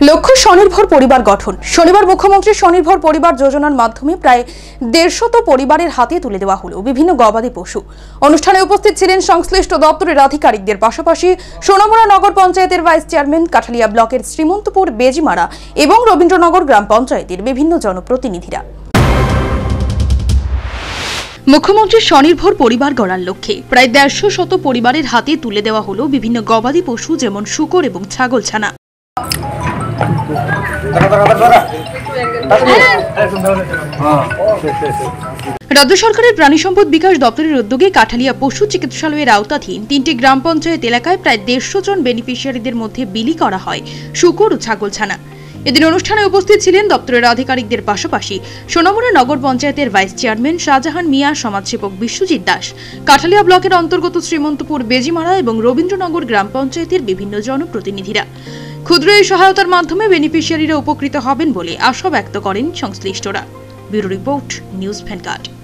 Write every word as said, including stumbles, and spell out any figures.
লক্ষ্য স্বনির্ভর পরিবার গঠন। শনিবার মুখ্যমন্ত্রী স্বনির্ভর পরিবার যোজনার মাধ্যমে প্রায় দেড়শত পরিবারের হাতে তুলে দেওয়া হলো বিভিন্ন গবাদি পশু। অনুষ্ঠানে উপস্থিত ছিলেন সংশ্লিষ্ট দপ্তরের আধিকারিকদের পাশাপাশি সোনামুড়া নগর পঞ্চায়েতের ভাইস চেয়ারম্যান, কাঠালিয়া ব্লকের শ্রীমন্তপুর বেজিমারা এবং রবীন্দ্রনগর গ্রাম পঞ্চায়েতের বিভিন্ন জনপ্রতিনিধিরা। মুখ্যমন্ত্রী স্বনির্ভর পরিবার গড়ার লক্ষ্যে প্রায় দেড়শো শত পরিবারের হাতে তুলে দেওয়া হলো বিভিন্ন গবাদি পশু, যেমন শূকর এবং ছাগল ছানা। রাজ্য সরকারের প্রাণী সম্পদ বিকাশ দপ্তরের উদ্যোগে কাঠালিয়া পশু চিকিৎসালয়ের আওতাধীন তিনটি গ্রাম পঞ্চায়েত এলাকায় প্রায় দেড়শো জন বেনিফিশিয়ারিদের মধ্যে বিলি করা হয় শূকর ও ছাগল ছানা। এদিন অনুষ্ঠানে উপস্থিত ছিলেন দপ্তরের আধিকারিকদের পাশাপাশি সোনামুড়া নগর পঞ্চায়েতের ভাইস চেয়ারম্যান শাহজাহান মিয়া, সমাজসেবক বিশ্বজিৎ দাস, কাঠালিয়া ব্লকের অন্তর্গত শ্রীমন্তপুর বেজিমারা এবং রবীন্দ্রনগর গ্রাম পঞ্চায়েতের বিভিন্ন জনপ্রতিনিধিরা। ক্ষুদ্র এই সহায়তার মাধ্যমে বেনিফিশিয়ারিরা উপকৃত হবেন বলে আশা ব্যক্ত করেন সংশ্লিষ্টরা। Bureau report, news vanguard.